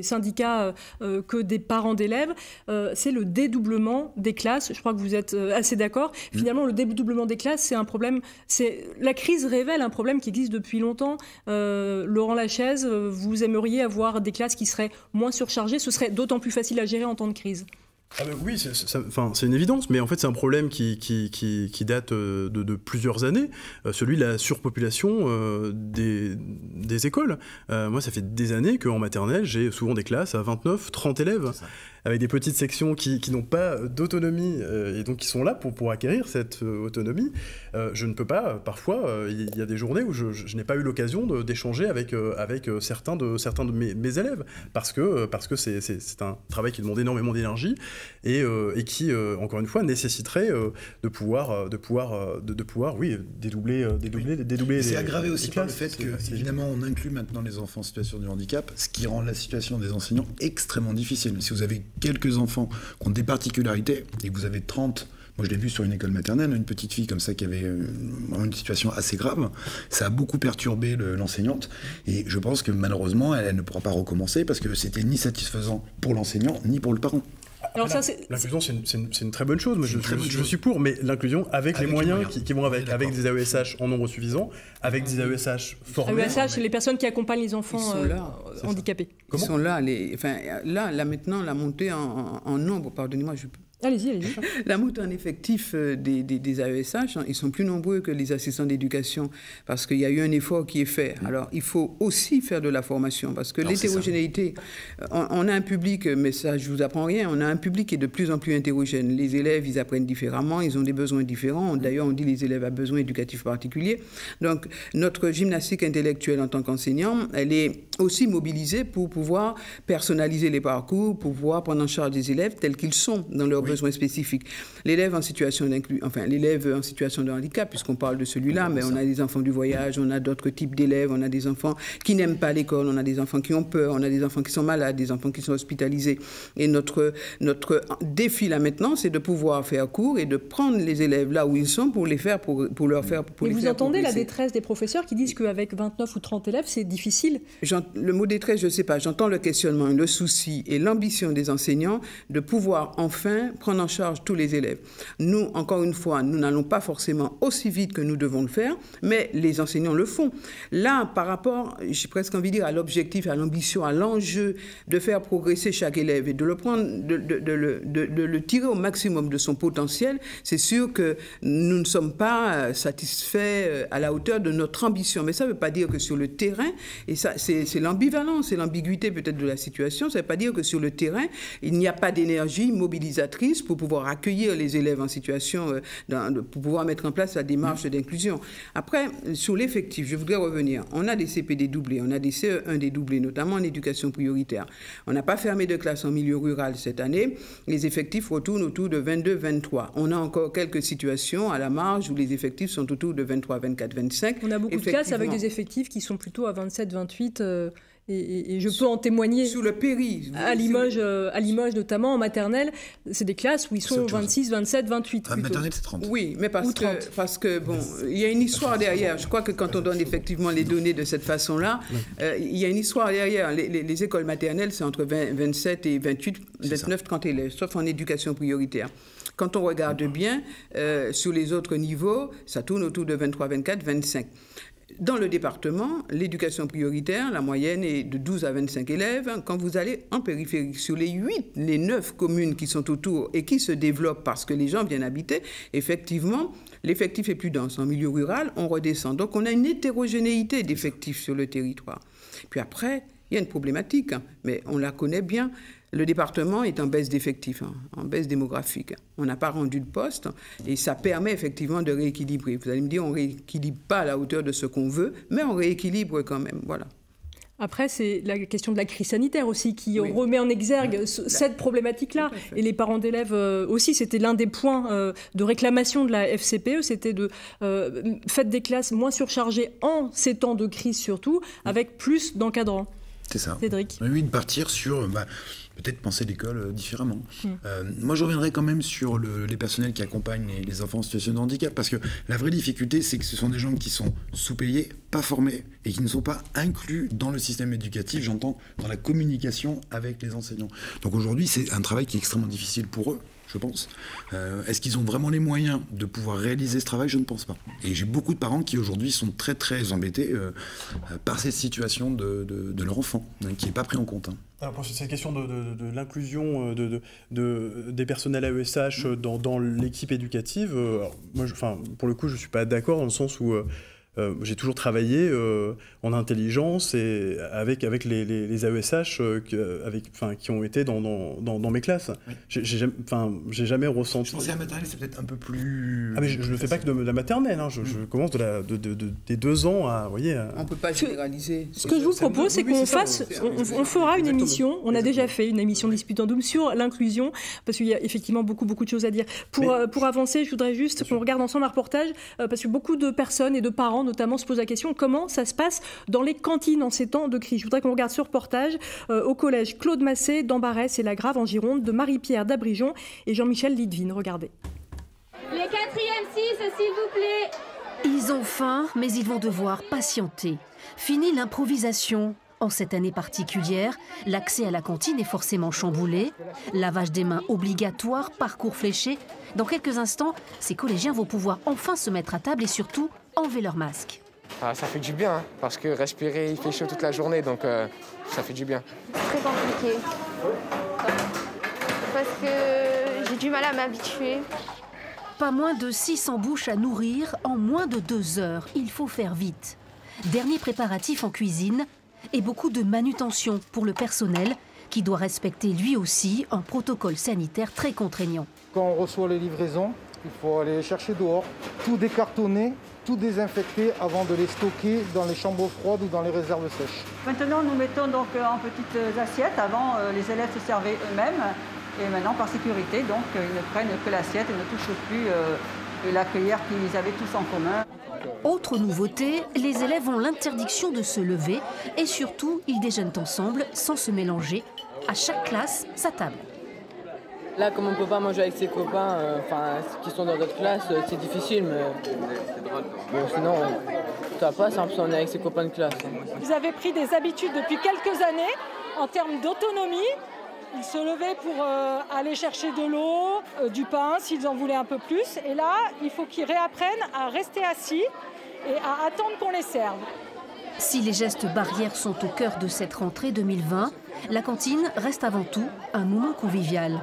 syndicats euh, que des parents d'élèves, euh, c'est le dédoublement des classes. Je crois que vous êtes euh, assez d'accord. Finalement, le dédoublement des classes, c'est un problème. C'est... La crise révèle un problème qui existe depuis longtemps. Euh, Laurent Lachaise, vous aimeriez avoir des classes qui seraient moins surchargées. Ce serait d'autant plus facile à gérer en temps de crise. Ah ben oui, c'est, c'est, enfin, c'est une évidence, mais en fait c'est un problème qui, qui, qui, qui date de, de plusieurs années, euh, celui de la surpopulation euh, des, des écoles. Euh, moi ça fait des années qu'en maternelle j'ai souvent des classes à vingt-neuf, trente élèves, avec des petites sections qui, qui n'ont pas d'autonomie euh, et donc qui sont là pour, pour acquérir cette euh, autonomie. Euh, je ne peux pas, parfois, il euh, y a des journées où je, je, je n'ai pas eu l'occasion de, d'échanger avec, euh, avec certains de, certains de mes, mes élèves, parce que, parce que c'est, c'est, c'est un travail qui demande énormément d'énergie et, euh, et qui, euh, encore une fois, nécessiterait euh, de pouvoir, de pouvoir, de, de pouvoir, oui, dédoubler, dédoubler, oui. dédoubler. C'est les, aggravé aussi les par classes, le fait que, évidemment, on inclut maintenant les enfants en situation de handicap, ce qui rend la situation des enseignants extrêmement difficile. Si vous avez quelques enfants qui ont des particularités et que vous avez trente, moi je l'ai vu sur une école maternelle, une petite fille comme ça qui avait une situation assez grave, ça a beaucoup perturbé le, l'enseignante et je pense que malheureusement elle, elle ne pourra pas recommencer parce que c'était ni satisfaisant pour l'enseignant ni pour le parent. Alors ça, c'est... L'inclusion, c'est une, c'est, une, c'est une très bonne chose. Moi, je, je, je suis pour, mais l'inclusion avec, avec les moyens, moyens. Qui, qui vont avec, avec des A E S H en nombre suffisant, avec des A E S H formés. A E S H, c'est les personnes qui accompagnent les enfants là, euh, handicapés. Ils sont là, les, enfin, là, là maintenant, la montée en, en, en nombre, pardonnez-moi, je peux... Allez-y, allez-y. La montée en effectif des, des, des A E S H, hein, ils sont plus nombreux que les assistants d'éducation parce qu'il y a eu un effort qui est fait. Alors, il faut aussi faire de la formation parce que Alors, l'hétérogénéité, on, on a un public, mais ça, je vous apprends rien, on a un public qui est de plus en plus hétérogène. Les élèves, ils apprennent différemment, ils ont des besoins différents. D'ailleurs, on dit les élèves à besoins éducatifs particuliers. Donc, notre gymnastique intellectuelle en tant qu'enseignant, elle est aussi mobilisée pour pouvoir personnaliser les parcours, pour pouvoir prendre en charge des élèves tels qu'ils sont dans leur oui. besoins spécifiques. L'élève en situation d'inclus, enfin l'élève en situation de handicap, puisqu'on parle de celui-là, mais on a des enfants du voyage, on a d'autres types d'élèves, on a des enfants qui n'aiment pas l'école, on a des enfants qui ont peur, on a des enfants qui sont malades, des enfants qui sont hospitalisés. Et notre, notre défi là maintenant, c'est de pouvoir faire court et de prendre les élèves là où ils sont pour les faire, pour, pour leur faire. Pour Mais les vous faire entendez progresser. La détresse des professeurs qui disent qu'avec vingt-neuf ou trente élèves, c'est difficile. J'ent... Le mot détresse, je ne sais pas. J'entends le questionnement, le souci et l'ambition des enseignants de pouvoir enfin prendre en charge tous les élèves. Nous, encore une fois, nous n'allons pas forcément aussi vite que nous devons le faire, mais les enseignants le font. Là, par rapport, j'ai presque envie de dire, à l'objectif, à l'ambition, à l'enjeu de faire progresser chaque élève et de le prendre, de, de, de, de, de, de le tirer au maximum de son potentiel, c'est sûr que nous ne sommes pas satisfaits à la hauteur de notre ambition. Mais ça ne veut pas dire que sur le terrain, et ça, c'est, c'est l'ambivalence, c'est l'ambiguïté peut-être de la situation, ça ne veut pas dire que sur le terrain, il n'y a pas d'énergie mobilisatrice pour pouvoir accueillir les élèves en situation, euh, dans, pour pouvoir mettre en place la démarche d'inclusion. Après, sur l'effectif, je voudrais revenir. On a des C P D doublés, on a des C E un dédoublés, notamment en éducation prioritaire. On n'a pas fermé de classe en milieu rural cette année. Les effectifs retournent autour de vingt-deux vingt-trois. On a encore quelques situations à la marge où les effectifs sont autour de vingt-trois vingt-quatre vingt-cinq. On a beaucoup de classes avec des effectifs qui sont plutôt à vingt-sept vingt-huit. Euh... Et, et, et je peux en témoigner. Sous le péri. À Limoges, euh, à Limoges notamment, en maternelle, c'est des classes où ils sont vingt-six, vingt-sept, vingt-huit. En maternelle, c'est trente. Oui, mais parce que, parce que, bon, il y a une histoire derrière. Je crois que quand on donne effectivement les données de cette façon-là, euh, il y a une histoire derrière. Les, les, les écoles maternelles, c'est entre vingt, vingt-sept et vingt-huit, vingt-neuf, trente élèves, sauf en éducation prioritaire. Quand on regarde bien, euh, sur les autres niveaux, ça tourne autour de vingt-trois, vingt-quatre, vingt-cinq. Dans le département, l'éducation prioritaire, la moyenne est de douze à vingt-cinq élèves. Quand vous allez en périphérie, sur les huit, les neuf communes qui sont autour et qui se développent parce que les gens viennent habiter, effectivement, l'effectif est plus dense. En milieu rural, on redescend. Donc, on a une hétérogénéité d'effectifs sur le territoire. Puis après, il y a une problématique, hein, mais on la connaît bien. Le département est en baisse d'effectifs, hein, en baisse démographique. On n'a pas rendu de poste et ça permet effectivement de rééquilibrer. Vous allez me dire, on ne rééquilibre pas à la hauteur de ce qu'on veut, mais on rééquilibre quand même. Voilà. Après, c'est la question de la crise sanitaire aussi qui oui. remet en exergue oui. cette problématique-là. Et les parents d'élèves euh, aussi, c'était l'un des points euh, de réclamation de la F C P E, c'était de euh, faire des classes moins surchargées en ces temps de crise surtout, avec plus d'encadrants. C'est ça. Cédric. Oui, de partir sur... Bah, peut-être penser l'école différemment. Mmh. Euh, moi, je reviendrai quand même sur le, les personnels qui accompagnent les, les enfants en situation de handicap, parce que la vraie difficulté, c'est que ce sont des gens qui sont sous-payés, pas formés, et qui ne sont pas inclus dans le système éducatif, j'entends, dans la communication avec les enseignants. Donc aujourd'hui, c'est un travail qui est extrêmement difficile pour eux, je pense. Euh, est-ce qu'ils ont vraiment les moyens de pouvoir réaliser ce travail? Je ne pense pas. Et j'ai beaucoup de parents qui aujourd'hui sont très très embêtés euh, par cette situation de, de, de leur enfant, hein, qui n'est pas pris en compte. Hein. Alors pour cette question de, de, de l'inclusion de, de, de, des personnels A E S H dans, dans l'équipe éducative, euh, alors moi, je, enfin, pour le coup, je ne suis pas d'accord dans le sens où... Euh, Euh, j'ai toujours travaillé euh, en intelligence et avec, avec les, les, les A E S H euh, qui, avec, qui ont été dans, dans, dans, dans mes classes. Oui. J'ai, j'ai, j'ai jamais ressenti... Je pensais à la maternelle, c'est peut-être un peu plus... Ah mais je ne le fais pas que de, de la maternelle, hein. je, je commence de la, de, de, de, des deux ans à... Vous voyez, à... On ne peut pas généraliser. Ce que je vous propose, c'est qu'on fasse... On, on fera une émission, on a déjà fait une émission Disputant Doom sur l'inclusion, parce qu'il y a effectivement beaucoup, beaucoup de choses à dire. Pour, mais... euh, pour avancer, je voudrais juste qu'on regarde ensemble un reportage, euh, parce que beaucoup de personnes et de parents notamment se posent la question comment ça se passe dans les cantines en ces temps de crise. Je voudrais qu'on regarde ce reportage euh, au collège Claude Massé d'Ambarès et La Grave en Gironde, de Marie-Pierre d'Abrigeon et Jean-Michel Lidvine. Regardez. Les quatrième six, s'il vous plaît. Ils ont faim, mais ils vont devoir patienter. Fini l'improvisation. En cette année particulière, l'accès à la cantine est forcément chamboulé. Lavage des mains obligatoire, parcours fléché. Dans quelques instants, ces collégiens vont pouvoir enfin se mettre à table et surtout enlever leur masque. Ah, ça fait du bien, hein, parce que respirer, il fait chaud toute la journée, donc euh, ça fait du bien. C'est très compliqué, parce que j'ai du mal à m'habituer. Pas moins de six cents bouches à nourrir en moins de deux heures. Il faut faire vite. Dernier préparatif en cuisine et beaucoup de manutention pour le personnel qui doit respecter lui aussi un protocole sanitaire très contraignant. Quand on reçoit les livraisons, il faut aller les chercher dehors, tout décartonner, tout désinfecter avant de les stocker dans les chambres froides ou dans les réserves sèches. Maintenant, nous mettons donc en petites assiettes. Avant, les élèves se servaient eux-mêmes. Et maintenant, par sécurité, donc, ils ne prennent que l'assiette et ne touchent plus euh, la cuillère qu'ils avaient tous en commun. Autre nouveauté, les élèves ont l'interdiction de se lever et surtout, ils déjeunent ensemble sans se mélanger. À chaque classe, sa table. Là, comme on ne peut pas manger avec ses copains, euh, enfin, qui sont dans notre classe, euh, c'est difficile, mais bon, sinon, ça passe, hein, on est avec ses copains de classe. Ils avaient pris des habitudes depuis quelques années en termes d'autonomie. Ils se levaient pour euh, aller chercher de l'eau, euh, du pain, s'ils en voulaient un peu plus. Et là, il faut qu'ils réapprennent à rester assis et à attendre qu'on les serve. Si les gestes barrières sont au cœur de cette rentrée deux mille vingt, la cantine reste avant tout un moment convivial.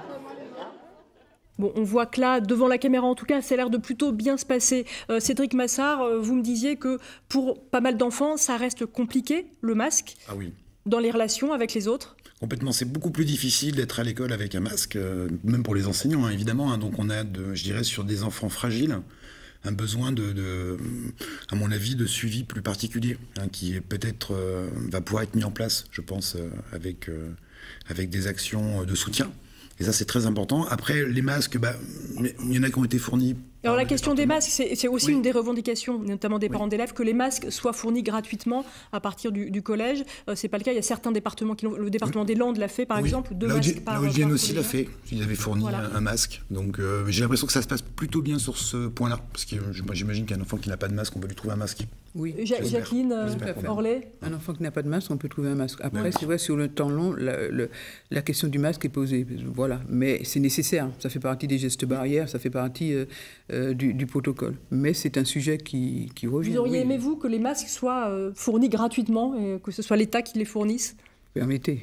Bon, on voit que là, devant la caméra en tout cas, ça a l'air de plutôt bien se passer. Euh, Cédric Massard, euh, vous me disiez que pour pas mal d'enfants, ça reste compliqué, le masque, ah oui. dans les relations avec les autres. Complètement, c'est beaucoup plus difficile d'être à l'école avec un masque, euh, même pour les enseignants, hein, évidemment. Hein, donc on a, de, je dirais, sur des enfants fragiles, un besoin de, de à mon avis, de suivi plus particulier, hein, qui est peut-être euh, va pouvoir être mis en place, je pense, euh, avec, euh, avec des actions de soutien. Et ça, c'est très important. Après, les masques, bah, il y en a qui ont été fournis. Alors la question des masques, c'est, c'est aussi oui. une des revendications, notamment des parents oui. d'élèves, que les masques soient fournis gratuitement à partir du, du collège. Euh, c'est pas le cas. Il y a certains départements qui l'ont, le département oui. des Landes l'a fait, par oui. exemple, deux la masques Audi- par. La Audienne aussi l'a fait. Ils avaient fourni voilà. un, un masque. Donc euh, j'ai l'impression que ça se passe plutôt bien sur ce point-là, parce que j'imagine qu'un enfant qui n'a pas de masque, on peut lui trouver un masque. Oui. Ja- Jacqueline euh, Orlet. Un enfant qui n'a pas de masque, on peut trouver un masque. Après, oui. c'est vrai, sur le temps long, la, le, la question du masque est posée. Voilà, mais c'est nécessaire. Ça fait partie des gestes barrières, ça fait partie euh, euh, du, du protocole. Mais c'est un sujet qui, qui revient. Vous auriez oui. aimé, vous, que les masques soient euh, fournis gratuitement et que ce soit l'État qui les fournisse? Permettez.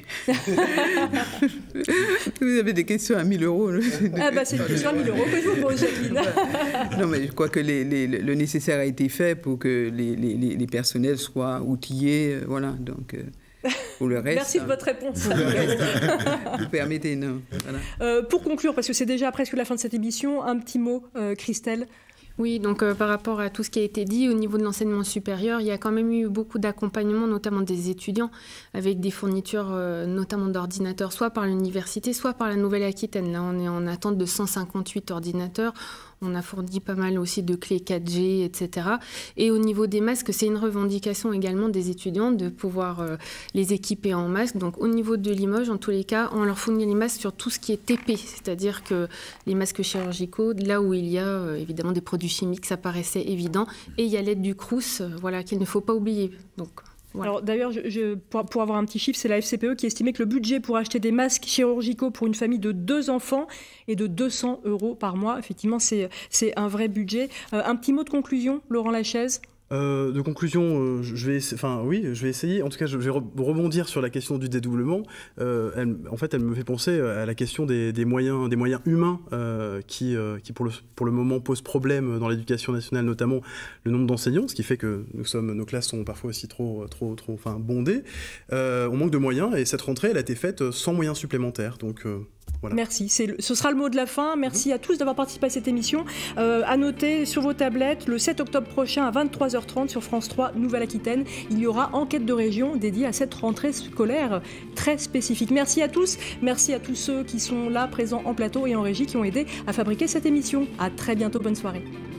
Vous avez des questions à mille euros. Ah bah c'est une question à mille euros que je vous pose, Jacqueline. Non, mais je crois que les, les, le nécessaire a été fait pour que les, les, les personnels soient outillés. Voilà, donc... Euh... Pour le reste, merci de votre réponse. Pour le reste, vous permettez, non. Voilà. Euh, pour conclure, parce que c'est déjà presque la fin de cette émission, un petit mot, euh, Christelle. Oui, donc euh, par rapport à tout ce qui a été dit, au niveau de l'enseignement supérieur, il y a quand même eu beaucoup d'accompagnement, notamment des étudiants, avec des fournitures euh, notamment d'ordinateurs, soit par l'université, soit par la Nouvelle-Aquitaine. Là, on est en attente de cent cinquante-huit ordinateurs. On a fourni pas mal aussi de clés quatre G, et cetera. Et au niveau des masques, c'est une revendication également des étudiants de pouvoir euh, les équiper en masques. Donc au niveau de Limoges, en tous les cas, on leur fournit les masques sur tout ce qui est T P, c'est-à-dire que les masques chirurgicaux, là où il y a euh, évidemment des produits chimiques, ça paraissait évident. Et il y a l'aide du Crous, euh, voilà, qu'il ne faut pas oublier. Donc, voilà. Alors d'ailleurs, je, je, pour, pour avoir un petit chiffre, c'est la F C P E qui estimait que le budget pour acheter des masques chirurgicaux pour une famille de deux enfants est de deux cents euros par mois. Effectivement, c'est, c'est un vrai budget. Euh, un petit mot de conclusion, Laurent Lachaise ? Euh, de conclusion, euh, je vais, enfin oui, je vais essayer. En tout cas, je vais rebondir sur la question du dédoublement. Euh, elle, en fait, elle me fait penser à la question des, des moyens, des moyens humains euh, qui, euh, qui pour le pour le moment posent problème dans l'éducation nationale, notamment le nombre d'enseignants, ce qui fait que nous sommes, nos classes sont parfois aussi trop, trop, trop, enfin bondées. Euh, on manque de moyens et cette rentrée, elle a été faite sans moyens supplémentaires. Donc euh, Voilà. Merci, c'est le, ce sera le mot de la fin. Merci à tous d'avoir participé à cette émission. Euh, à noter sur vos tablettes, le sept octobre prochain à vingt-trois heures trente sur France trois Nouvelle-Aquitaine, il y aura Enquête de région dédiée à cette rentrée scolaire très spécifique. Merci à tous, merci à tous ceux qui sont là présents en plateau et en régie qui ont aidé à fabriquer cette émission. À très bientôt, bonne soirée.